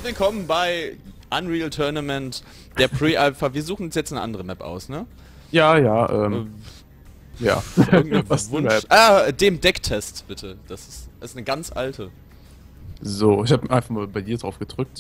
willkommen bei Unreal Tournament, der Pre-Alpha. Wir suchen uns jetzt eine andere Map aus, ne? Ja. Ja. Irgendein Was Wunsch. Map? Dem Decktest, bitte. Das ist eine ganz alte. So, ich habe einfach mal bei dir drauf gedrückt.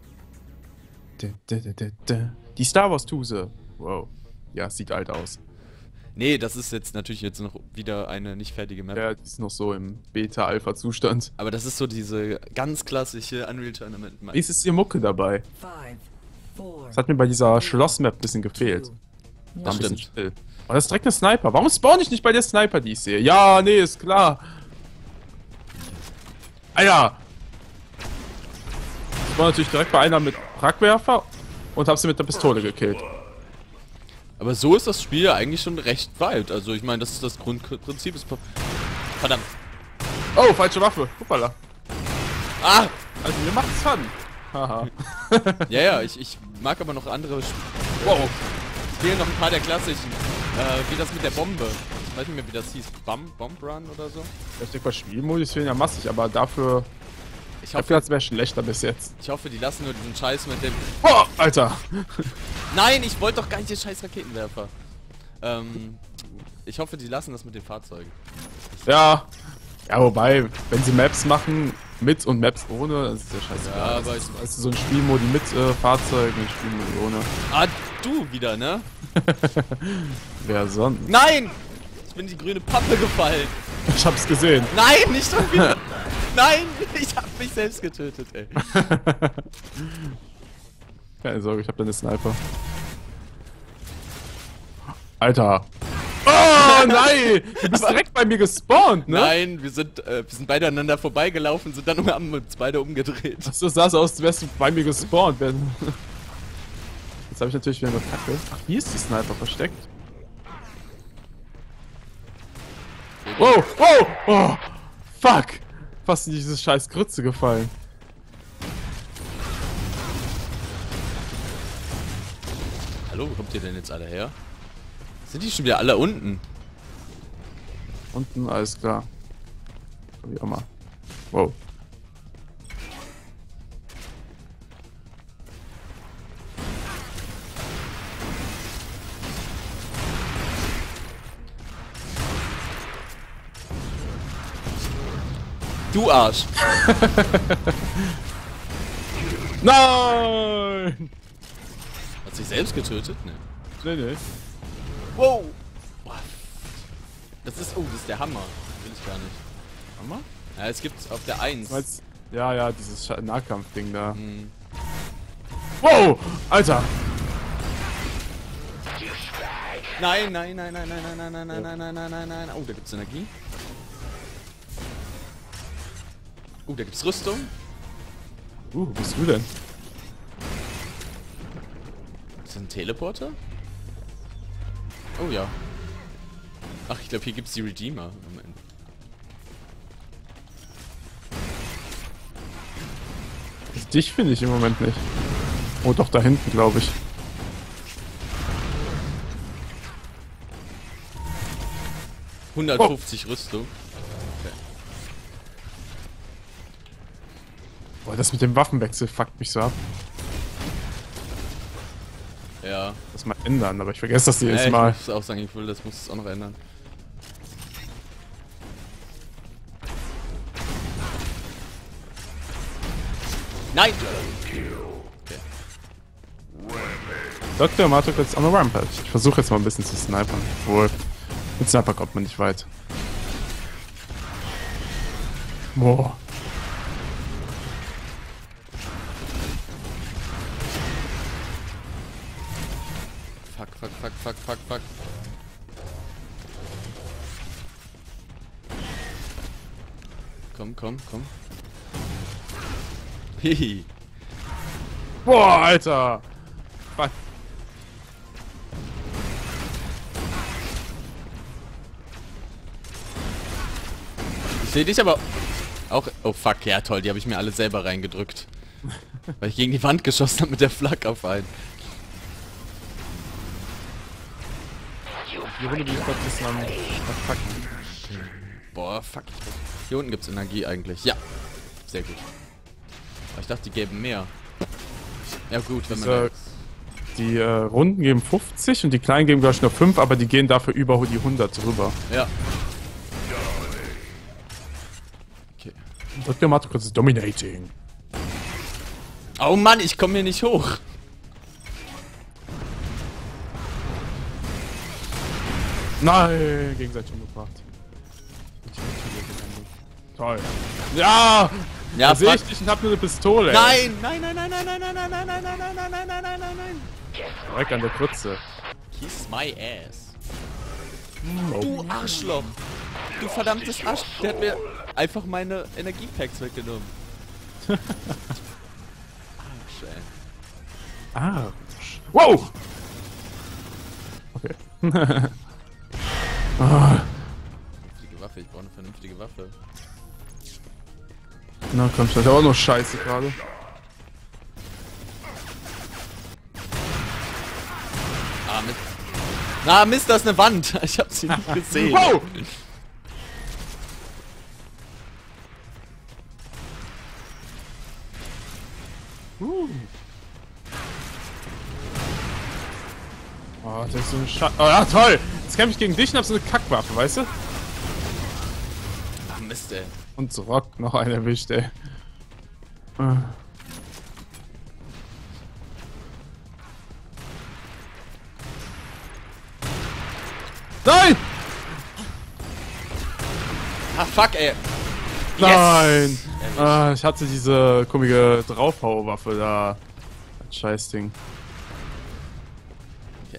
Die Star Wars Tuse. Wow. Ja, sieht alt aus. Nee, das ist jetzt natürlich noch wieder eine nicht fertige Map. Ja, die ist noch so im Beta-Alpha-Zustand. Aber das ist so diese ganz klassische Unreal Tournament Map. Ist hier Mucke dabei? Das hat mir bei dieser Schloss-Map ein bisschen gefehlt. War ein bisschen still. Oh, das ist direkt eine Sniper. Warum spawn ich nicht bei der Sniper, die ich sehe? Ja, nee, ist klar. Ah ja. Ich war natürlich direkt bei einer mit Ragwerfer und hab sie mit der Pistole gekillt. Aber so ist das Spiel ja eigentlich schon recht weit. Also ich meine, das ist das Grundprinzip. Verdammt. Oh, falsche Waffe. Hoppala. Ah! Also mir macht's Fun. Haha. Ja, ich mag aber noch andere Wow. Fehlen noch ein paar der klassischen. Wie das mit der Bombe. Ich weiß nicht mehr, wie das hieß. Bomb Run oder so? Ich denke, bei Spielmodus fehlen ja massig, aber dafür... Ich hoffe, das wäre schlechter bis jetzt. Ich hoffe, die lassen nur diesen Scheiß mit dem... Oh, Alter! Nein, ich wollte doch gar nicht den scheiß Raketenwerfer. Ich hoffe, die lassen das mit den Fahrzeugen. Ja. Ja, wobei, wenn sie Maps machen, mit und Maps ohne, das ist ja scheiße. Ja, aber weißt du, so ein Spielmodi mit Fahrzeugen, ein Spielmodi ohne. Ah, du wieder, ne? Wer sonst? Nein! Ich bin in die grüne Pappe gefallen. Ich hab's gesehen. Nein, nicht schon wieder. Nein, ich hab mich selbst getötet, ey. Keine Sorge, ich hab da eine Sniper. Alter. Oh nein! Du bist direkt bei mir gespawnt, ne? Nein, wir sind beide aneinander vorbeigelaufen, sind dann haben uns beide umgedreht. Achso, sah so aus, als wärst du bei mir gespawnt. Jetzt habe ich natürlich wieder eine Kacke. Ach, hier ist die Sniper versteckt. Wow, wow, oh, fuck! Fast in diese scheiß Grütze gefallen. Hallo, wo kommt ihr denn jetzt alle her? Sind die schon wieder alle unten? Unten, alles klar. Wie auch mal. Wow. Du Arsch! Nein! Hat sich selbst getötet? Ne. Nee. Wow! Das ist der Hammer. Will ich gar nicht. Hammer? Ja, es gibt's auf der 1. Ja, dieses Nahkampfding da. Hm. Wow! Alter! Nein. Oh, da gibt's Energie. Da gibt's Rüstung. Wo bist du denn? Ist das ein Teleporter? Oh ja. Ach, ich glaube, hier gibt's die Redeemer. Moment. Dich finde ich im Moment nicht. Oh, doch, da hinten, glaube ich. Oh. 150 Rüstung. Boah, das mit dem Waffenwechsel fuckt mich so ab. Ja. Das mal ändern, aber ich vergesse das jedes Ich Mal. muss auch sagen, das muss es auch noch ändern. Nein! Okay. Dr. Matrix jetzt on a Rampage. Ich versuche jetzt mal ein bisschen zu snipern. Obwohl, mit Sniper kommt man nicht weit. Boah. Fuck. Komm. Hihi. Boah, Alter. Fuck. Ich sehe dich aber auch... Oh fuck, ja toll, die habe ich mir alle selber reingedrückt. Weil ich gegen die Wand geschossen habe mit der Flak auf einen. Die Runde bin ich gerade ein bisschen am Verpacken. Boah, fuck. Hier unten gibt's Energie eigentlich. Ja. Sehr gut. Aber ich dachte, die gäben mehr. Ja gut, wenn man die Runden geben 50 und die kleinen geben glaube ich nur 5, aber die gehen dafür über die 100 drüber. Ja. Okay. Drück dir mal kurz Dominating. Oh Mann, ich komme hier nicht hoch. Nein, gegenseitig umgebracht. Toll. Ja! Ja, sehe ich dich und hab nur eine Pistole. Nein! Nein, nein, nein, nein, nein, nein, nein, nein, nein, nein, nein, nein, nein, nein, nein, nein, nein. Direkt an der Krütze. Kiss my ass. Du Arschloch! Du verdammtes Arsch! Der hat mir einfach meine Energiepacks weggenommen. Arsch, ey. Arsch. Wow! Okay. Vernünftige Waffe, ich brauche eine vernünftige Waffe. Na komm, das ist auch noch scheiße gerade. Ah, Mist. Na, Mist, da ist eine Wand. Ich hab sie nicht gesehen. Wow! Oh, das ist so eine Scheiße. Oh ja, toll! Jetzt kämpfe ich gegen dich und hab so eine Kackwaffe, weißt du? Ach, Mist, ey. Und so Rock noch einen erwischt, ey. Nein! Ah, fuck, ey. Nein! Ah, ich hatte diese komische Draufhauwaffe da. Das Scheißding. Okay.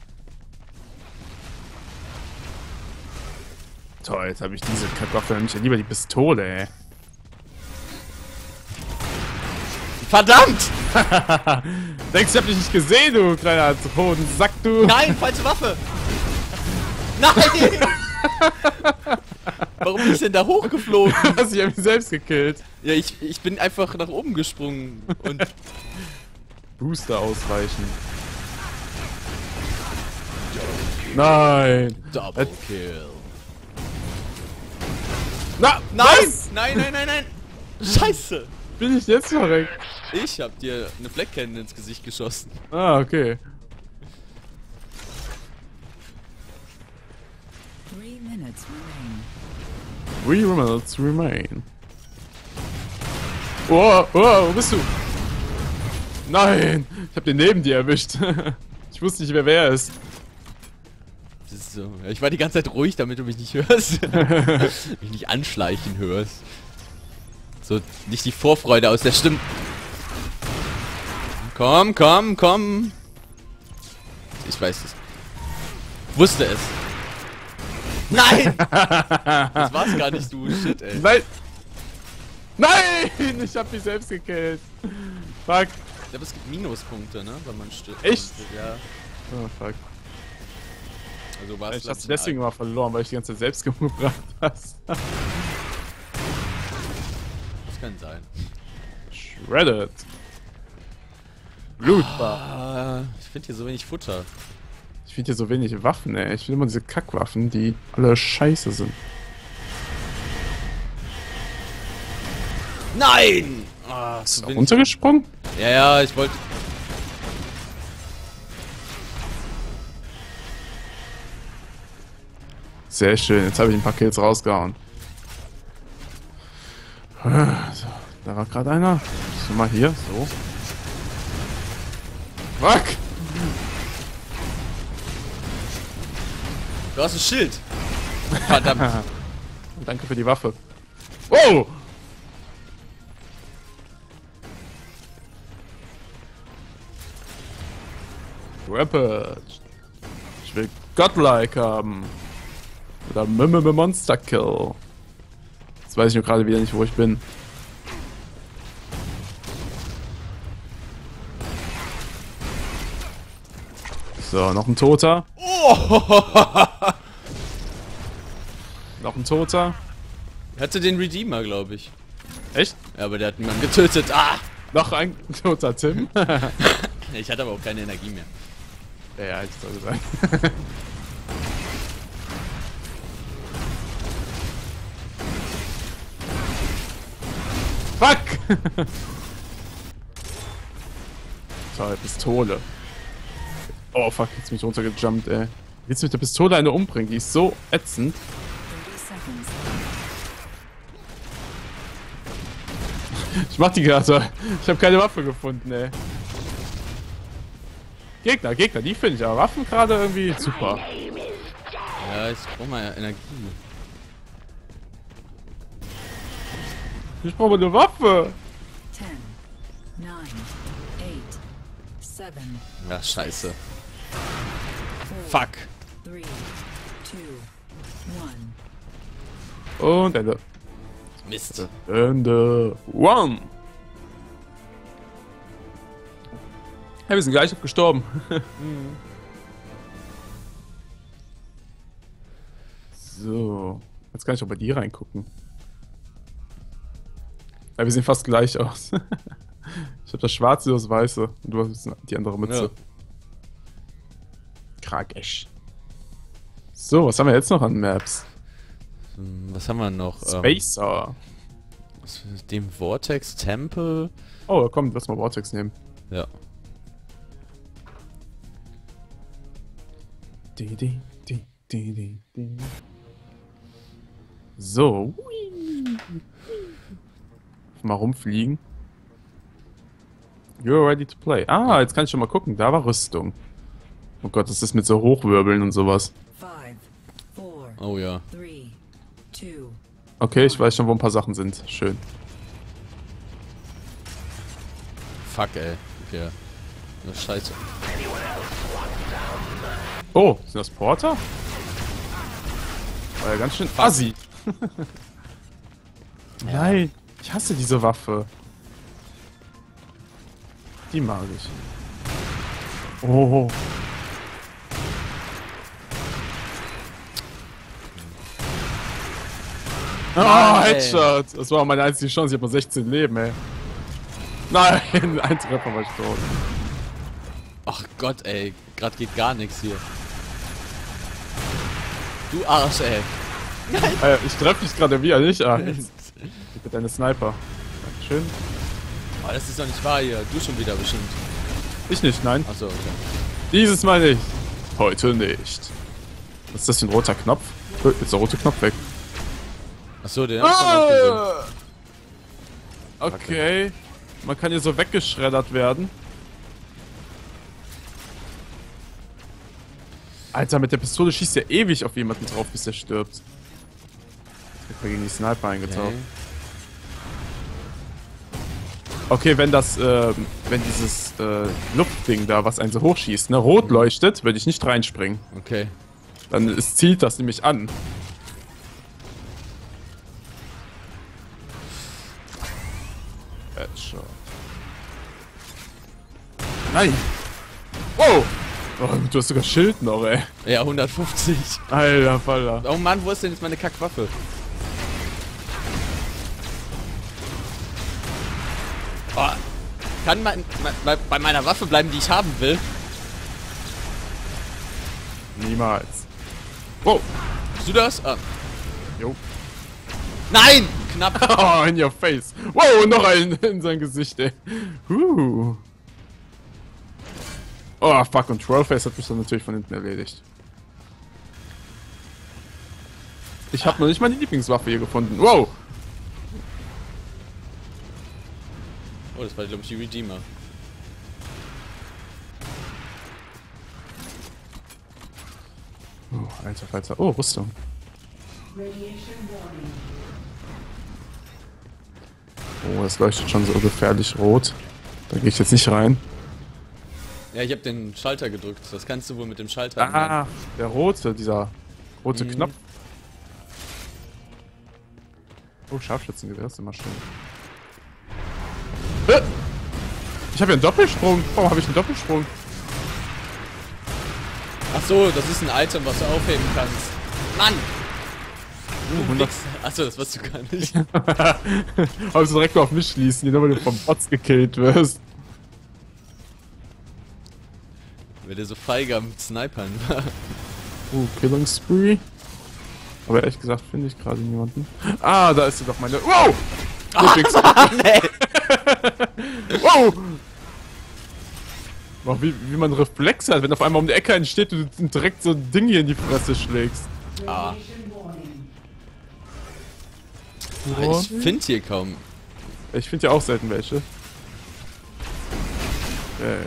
Toll, jetzt habe ich diese Kackwaffe, nämlich lieber die Pistole, ey. Verdammt! Denkst du, ich hab dich nicht gesehen, du kleiner Hodensack, du? Nein, falsche Waffe! Nein! Warum bin ich denn da hochgeflogen? Hast dich ja selbst gekillt. Ja, ich bin einfach nach oben gesprungen und... Booster ausweichen. Nein! Double Kill. Na, Nein! was? Nein, nein, nein, nein! Scheiße! Bin ich jetzt verreckt? Ich hab dir eine Fleckcannon ins Gesicht geschossen. Ah, okay. 3 minutes remain. 3 minutes remain. Oh, oh, wo bist du? Nein! Ich hab den neben dir erwischt. Ich wusste nicht, wer ist. Das ist so. Ich war die ganze Zeit ruhig, damit du mich nicht hörst. mich nicht anschleichen hörst. So, nicht die Vorfreude aus der Stimme. Komm, komm, komm. Ich weiß es. Wusste es. Nein! Das war's gar nicht, du Shit, ey. Nein! Nein! Ich hab mich selbst gekillt. Fuck. Ich glaube, es gibt Minuspunkte, ne? Wenn man stirbt. Echt? Ja. Oh, fuck. Also war's. Ich hab's deswegen mal verloren, weil ich die ganze Zeit selbst gebracht hast. Das kann sein. Shredded. Blutbar. Ich finde hier so wenig Futter. Ich finde hier so wenig Waffen, ey. Ich will immer diese Kackwaffen, die alle scheiße sind. Nein! Ah, Ist er runtergesprungen? Ja, ja, ich wollte... Sehr schön, jetzt habe ich ein paar Kills rausgehauen. So, da war gerade einer. So, mal hier, so. Fuck! Du hast ein Schild! Verdammt! Danke für die Waffe. Oh! Rapid. Ich will Godlike haben. Oder Monster Kill. Jetzt weiß ich nur gerade wieder nicht, wo ich bin. So, noch ein Toter. Oh! Noch ein Toter. Hatte den Redeemer, glaube ich. Echt? Ja, aber der hat niemanden getötet. Ah! Noch ein Toter Tim. Ich hatte aber auch keine Energie mehr. Ja, hätte ich so gesagt. Fuck! Toll, Pistole. Oh fuck, jetzt bin ich runtergejumpt, ey. Willst du mit der Pistole eine umbringen? Die ist so ätzend. 30 seconds. Ich mach die gerade. Ich habe keine Waffe gefunden, ey. Gegner, die finde ich. Aber Waffen gerade irgendwie super. Ja, ich brauch mal Energie. Ich brauche eine Waffe. 10, 9, 8, 7, Ja, scheiße. 4, Fuck. 3, 2, 1. Und Ende. Mist. Ende. One. Ja, wir sind gleich gestorben. So. Jetzt kann ich auch bei dir reingucken. Ja, wir sehen fast gleich aus. Ich habe das Schwarze, du das Weiße. Und du hast die andere Mütze. Ja. Kragesch. So, was haben wir jetzt noch an Maps? Was haben wir noch? Spacer. Dem Vortex Temple. Oh, komm, lass mal Vortex nehmen. Ja. So. Mal rumfliegen. You're ready to play. Ah, jetzt kann ich schon mal gucken. Da war Rüstung. Oh Gott, das ist mit so Hochwirbeln und sowas. 5, 4, Oh ja. 3, 2. Okay, ich weiß schon, wo ein paar Sachen sind. Schön. Fuck, ey. Okay. Ja, scheiße. Oh, sind das Porter? War ja ganz schön assi. Nein, ich hasse diese Waffe. Die mag ich. Oh. Ah, Headshot! Das war meine einzige Chance, ich habe nur 16 Leben, ey. Nein, ein Treffer war ich tot. Ach Gott, ey. Gerade geht gar nichts hier. Du Arsch, ey. Ich treffe dich gerade wieder nicht an. Ich bin deine Sniper. Dankeschön. Oh, das ist doch nicht wahr hier. Du schon wieder bestimmt. Ich nicht, nein. Achso, okay. Dieses Mal nicht. Heute nicht. Was ist das für ein roter Knopf? Jetzt ist der rote Knopf weg. Achso, den hab ich dann auch gesehen. Okay. Man kann hier so weggeschreddert werden. Alter, mit der Pistole schießt er ewig auf jemanden drauf, bis er stirbt. Ich bin gegen die Sniper eingetaucht. Okay, wenn das, wenn dieses Luftding da, was einen so hochschießt, ne, rot leuchtet, würde ich nicht reinspringen. Okay. Dann zielt das nämlich an. Headshot. Nein! Wow! Oh, du hast sogar Schild noch, ey. Ja, 150. Alter Falter. Oh Mann, wo ist denn jetzt meine Kackwaffe? Oh, kann bei meiner Waffe bleiben, die ich haben will? Niemals. Wow! Bist du das? Ah. Jo. Nein! Knapp. Oh, in your face. Wow, noch ein in sein Gesicht, ey. Oh, fuck, und Trollface hat mich dann natürlich von hinten erledigt. Ich habe noch nicht meine Lieblingswaffe hier gefunden. Wow! Oh, das war, glaube ich, die Redeemer. Oh, alter Falter. Oh, Rüstung. Oh, das leuchtet schon so gefährlich rot. Da gehe ich jetzt nicht rein. Ja, ich habe den Schalter gedrückt. Das kannst du wohl mit dem Schalter ändern. Ah, der rote, dieser rote Knopf. Oh, Scharfschützengewehr ist immer schön. Ich habe ja einen Doppelsprung. Warum habe ich einen Doppelsprung? Ach so, das ist ein Item, was du aufheben kannst. Mann! Achso, das weißt du gar nicht. Aber du direkt mal auf mich schließen, nur weil du vom Bots gekillt wirst. Wer der so feige am Snipern war. Killing Spree. Aber ehrlich gesagt finde ich gerade niemanden. Ah, da ist sie doch meine. Wow! Ah, nee. Wow! Auch wie man Reflexe hat, wenn auf einmal um die Ecke entsteht und du direkt so ein Ding hier in die Fresse schlägst. Ah. Ich finde hier kaum. Ich finde ja auch selten welche. Okay.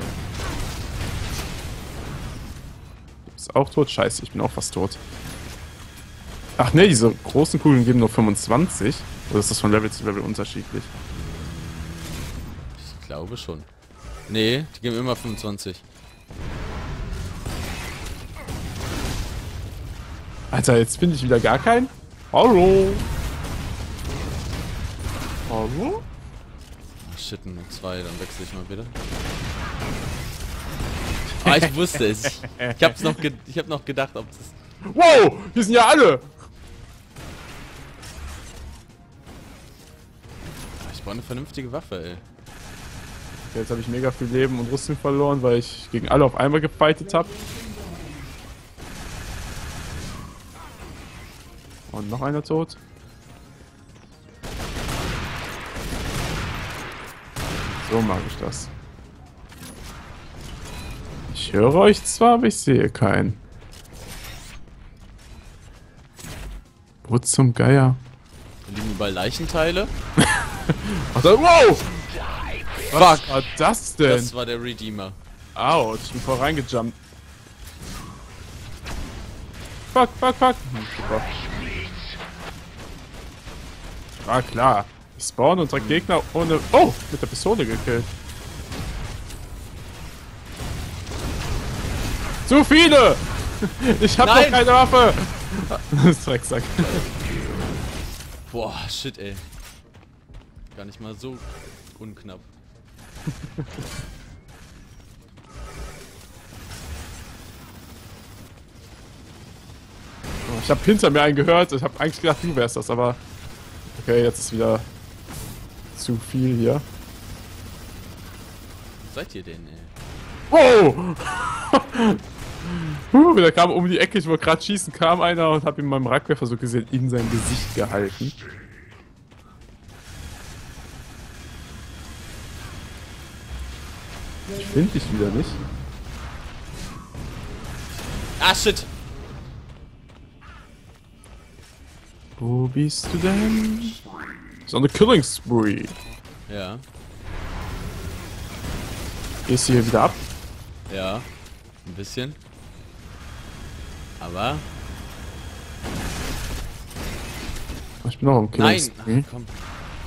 Ist auch tot? Scheiße, ich bin auch fast tot. Ach ne, diese großen Kugeln geben nur 25. Oder ist das von Level zu Level unterschiedlich? Ich glaube schon. Nee, die geben immer 25. Alter, jetzt finde ich wieder gar keinen. Hallo. Hallo? Ach, shit, nur 2, dann wechsle ich mal bitte. Ah, ich wusste es. Ich hab noch gedacht, ob das... Wow, hier sind ja alle. Ich brauche eine vernünftige Waffe, ey. Okay, jetzt habe ich mega viel Leben und Rüstung verloren, weil ich gegen alle auf einmal gefightet habe. Und noch einer tot. So mag ich das. Ich höre euch zwar, aber ich sehe keinen. Wo zum Geier? Da liegen überall Leichenteile. Ach, da, wow! Was Fuck! war das denn? Das war der Redeemer. Autsch, ich bin voll reingejumpt. Fuck. Super. Ah, klar. Ich spawn unsere Gegner ohne... Oh, mit der Pistole gekillt. Zu viele! Ich hab noch keine Waffe! Das ist Drecksack. Boah, shit, ey. Gar nicht mal so unknapp. Ich hab hinter mir einen gehört. Ich hab eigentlich gedacht, du wärst das, aber... Okay, jetzt ist wieder... zu viel hier. Seid ihr denn, ey? Wow! Der kam um die Ecke, ich wollte gerade schießen, kam einer und hab ihm meinem Rackwerfer so gesehen in sein Gesicht gehalten. Ich finde dich wieder nicht. Ah, shit! Wo bist du denn? So eine Killing Spree. Ja. Gehst du hier wieder ab? Ja. Ein bisschen. Aber... Ich bin auch im Killing Nein! Spree. Ach, komm.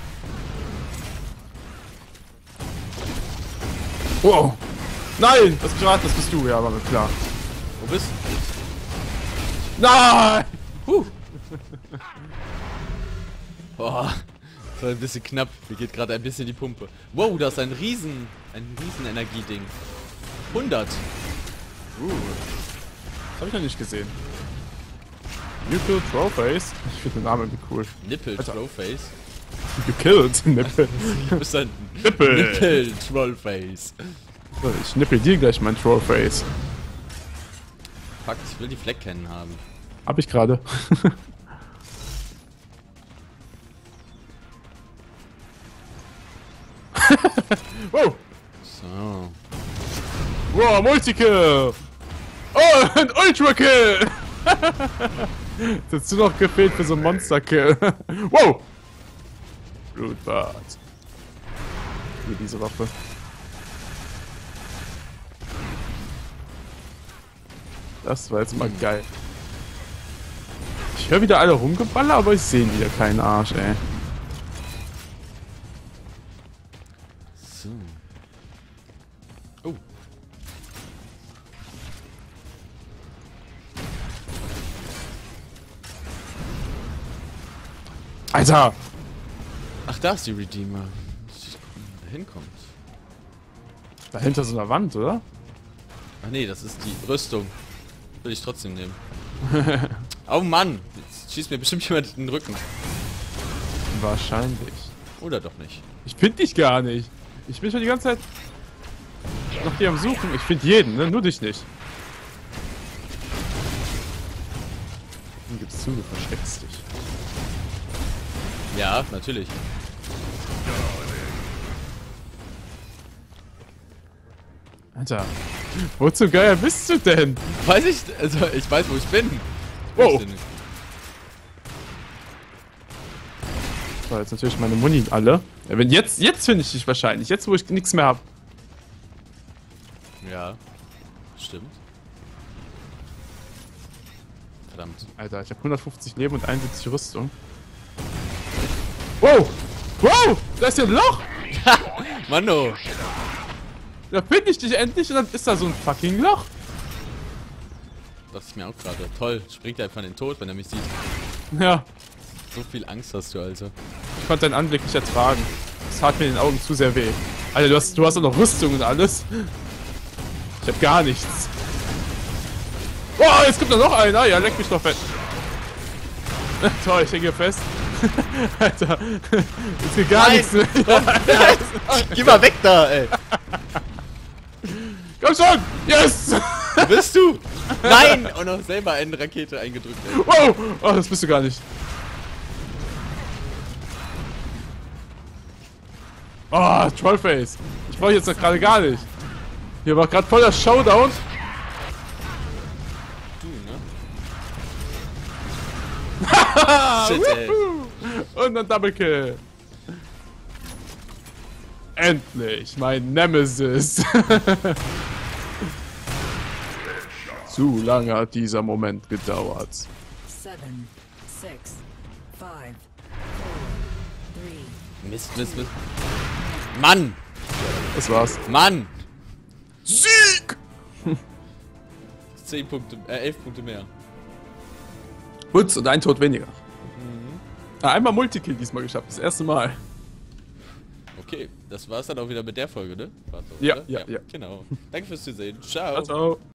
Wow! Nein! Das bist du, ja, war mir klar. Wo bist du? Nein! Boah. Das war ein bisschen knapp. Mir geht gerade ein bisschen die Pumpe. Wow, das ist ein riesen Energieding. 100. Das hab ich noch nicht gesehen. Nipple Trollface. Ich finde den Namen irgendwie cool. Nipple Alter. Trollface. Gekillt. Nippel. Du bist ein Nippel. Nipple Trollface. Ich nippel dir gleich mein Trollface. Fuck, ich will die Fleck kennen haben. Hab ich gerade. Wow! So. Wow, Multikill! Oh, ein Ultra-Kill! Das hast du noch gefehlt für so ein Monster-Kill. Wow! Blutbad. Hier diese Waffe. Das war jetzt mal geil. Ich höre wieder alle rumgeballert, aber ich sehe wieder keinen Arsch, ey. So. Oh. Alter! Ach, da ist die Redeemer. Muss ich gucken, wo der hinkommt. Dahinter so einer Wand, oder? Ach nee, das ist die Rüstung. Will ich trotzdem nehmen. Oh Mann! Jetzt schießt mir bestimmt jemand in den Rücken. Wahrscheinlich. Oder doch nicht. Ich finde dich gar nicht. Ich bin schon die ganze Zeit nach dir am Suchen. Ich finde jeden, ne? Nur dich nicht. Dann gibst zu, du versteckst dich. Ja, natürlich. Alter, wo zum Geier bist du denn? Weiß ich, also ich weiß, wo ich bin. Wow. So, jetzt natürlich meine Muni alle. Ja, wenn jetzt finde ich dich wahrscheinlich. Jetzt, wo ich nichts mehr habe. Ja, stimmt. Verdammt. Alter, ich habe 150 Leben und 71 Rüstung. Wow! Wow! Da ist hier ein Loch! Mano! Da finde ich dich endlich und dann ist da so ein fucking Loch. Das ist mir auch gerade. Toll, springt er einfach in den Tod, wenn er mich sieht. Ja, So viel Angst hast du also. ich konnte deinen Anblick nicht ertragen. Das tat mir in den Augen zu sehr weh. Alter, du hast auch noch Rüstung und alles. Ich hab gar nichts. Oh, jetzt kommt da noch einer. Ja, leck mich doch fett. Toll, ich hänge hier fest. Alter, jetzt geht gar nichts mehr. Geh mal weg da, ey! Komm schon! Yes! Wo bist du? Nein! Und noch selber eine Rakete eingedrückt, ey. Wow! Oh, das bist du gar nicht. Oh, Trollface. Ich brauche jetzt noch gerade gar nicht. Hier war gerade voll der Showdown. Du, ne? Shit, ey. Und ein Double Kill. Endlich, mein Nemesis. Zu lange hat dieser Moment gedauert. 7, 6, 5, 4, 3, Mist, Mist, Mist. Mann! Das war's. Mann! Sieg! 10 Punkte, 11 Punkte mehr. Putz und ein Tod weniger. Ja, einmal Multikill diesmal geschafft, das erste Mal. Okay, das war's dann auch wieder mit der Folge, ne? Warte, Ja, oder? ja, ja. Genau. Danke fürs Zusehen. Ciao. Ciao, ciao.